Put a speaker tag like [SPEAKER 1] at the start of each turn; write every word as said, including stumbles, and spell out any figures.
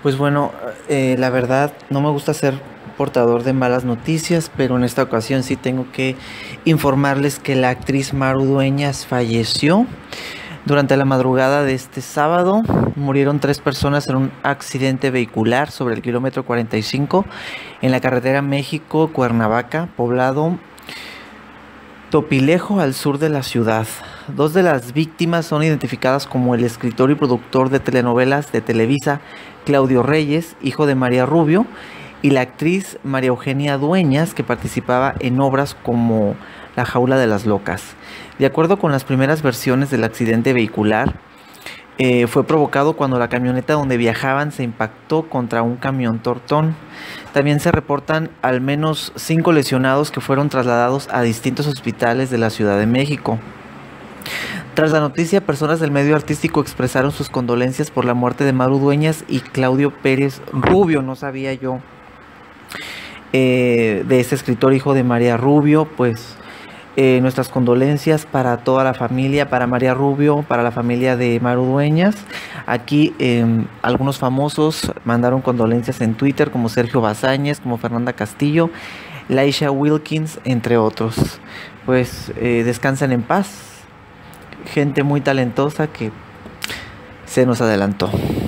[SPEAKER 1] Pues bueno, eh, la verdad no me gusta ser portador de malas noticias, pero en esta ocasión sí tengo que informarles que la actriz Maru Dueñas falleció. Durante la madrugada de este sábado murieron tres personas en un accidente vehicular sobre el kilómetro cuarenta y cinco en la carretera México-Cuernavaca, poblado Topilejo, al sur de la ciudad. Dos de las víctimas son identificadas como el escritor y productor de telenovelas de Televisa, Claudio Reyes, hijo de María Rubio, y la actriz María Eugenia Dueñas, que participaba en obras como La Jaula de las Locas. De acuerdo con las primeras versiones del accidente vehicular, eh, fue provocado cuando la camioneta donde viajaban se impactó contra un camión tortón. También se reportan al menos cinco lesionados que fueron trasladados a distintos hospitales de la Ciudad de México. Tras la noticia, personas del medio artístico expresaron sus condolencias por la muerte de Maru Dueñas y Claudio Pérez Rubio. No sabía yo eh, de ese escritor, hijo de María Rubio. Pues eh, nuestras condolencias para toda la familia, para María Rubio, para la familia de Maru Dueñas. Aquí eh, algunos famosos mandaron condolencias en Twitter, como Sergio Bazáñez, como Fernanda Castillo, Laisha Wilkins, entre otros. Pues eh, descansen en paz. Gente muy talentosa que se nos adelantó.